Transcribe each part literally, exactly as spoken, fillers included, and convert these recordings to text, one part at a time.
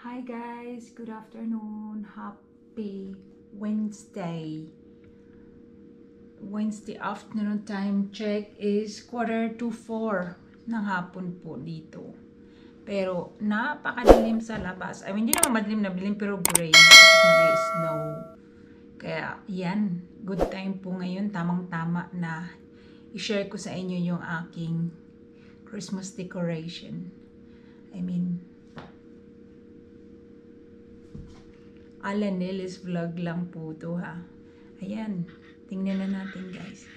Hi guys, good afternoon. Happy Wednesday. Wednesday afternoon time check is quarter to four ng hapon po dito. Pero napakadilim sa labas. I mean, hindi naman madilim na dilim pero gray. Nag-snow. Kaya yan, good time po ngayon. Tamang-tama na i-share ko sa inyo yung aking Christmas decoration. I mean, ala Nelly's vlog lang po to ha. Ayan, tingnan na natin guys.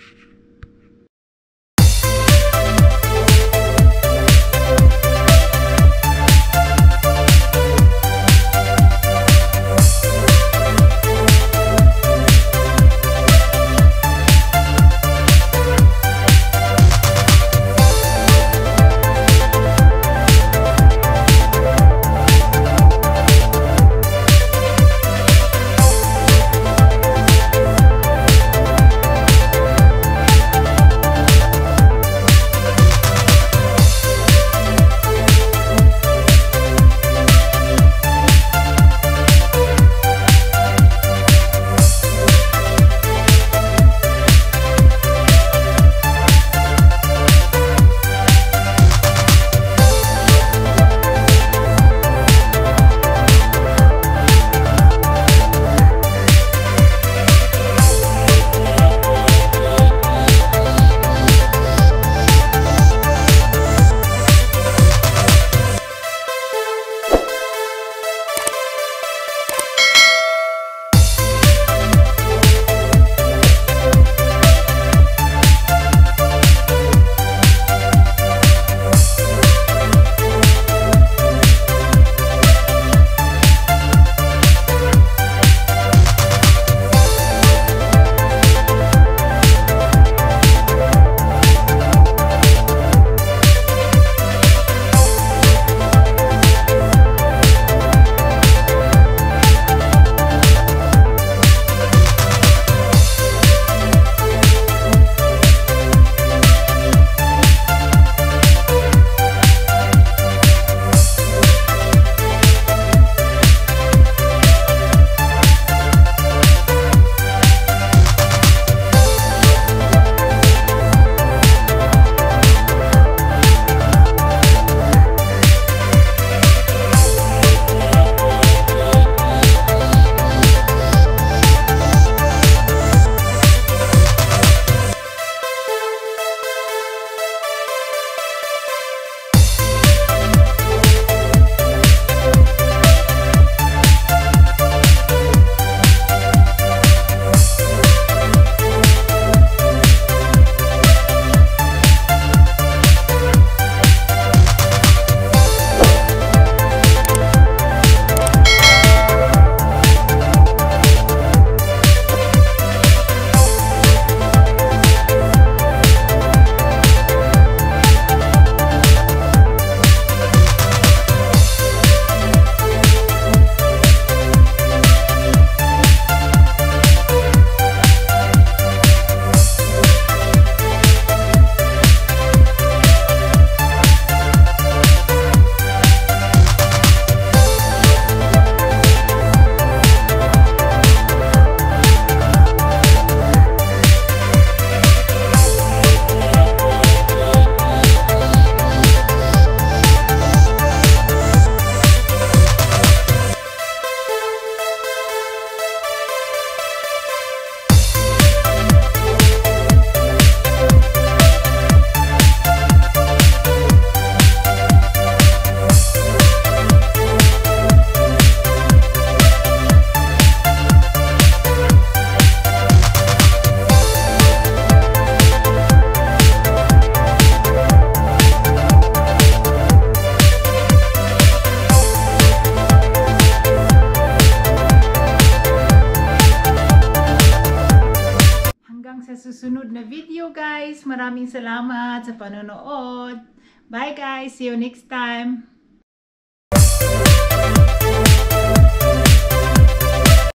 Sa susunod na video guys, maraming salamat sa panonood. Bye guys, see you next time.